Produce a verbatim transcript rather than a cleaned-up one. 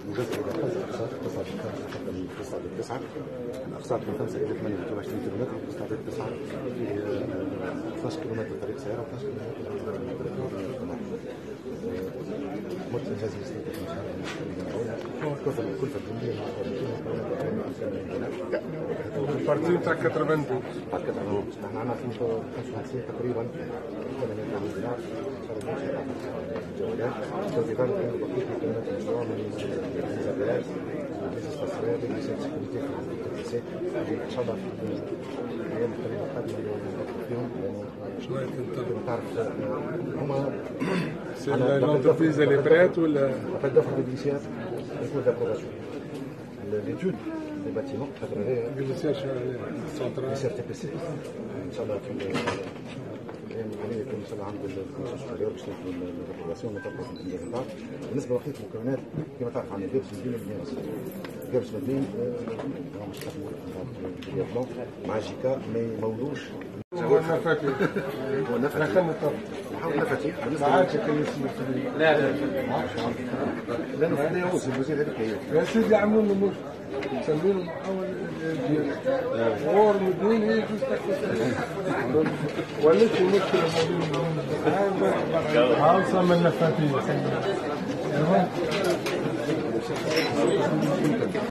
موجزة إلى خمس أقساط، تصعد من خمسة حتى من تصعد لتسعة، الأقساط من خمسة إلى ثمانية وعشرين كيلومتر، تصعد لتسعة في اثناش كيلومتر طريق سيارة و اثناش كيلومتر طريق اجتماعي. مدة هذه السنة كلفة كلفة جميلة البارتي تاع كتربندو تاع كتربندو احنا عندنا خمسة وخمسين تقريبا الجولات توزيعات عنده بقية مكونات المشروع من الميزانيات والبيزنس فاسيلات والبيزنس سيكوريتي في التدريسات ان شاء الله في الايام القريبة القادمة نوقف فيهم لأنه تعرف هما سي لونتربريز اللي برات ولا après d'offre de glissade il faut d'approbation l'étude des bâtiments سنترال سي ار تي بي سي ان شاء الله في الايام القليله يكون ان شاء الله عند الكونسول سوبيريور باش ناخذ الابروباسيون نطبقوا في الانجازات. بالنسبه لبقيه المكونات كما تعرف عندنا جابس مدين وبنياس جابس مدين راهم يستخدموا مع جيكا ما يمولوش هو المفاتيح هو المفاتيح نحاول المفاتيح ما عادش كان يسمى لا لا لانه في اليهود الوزير هذيك هي يا سيدي عملوا له مش مسمينه محاول ديال غور مدين هي جوز ولات مشكله عاوصه من المفاتيح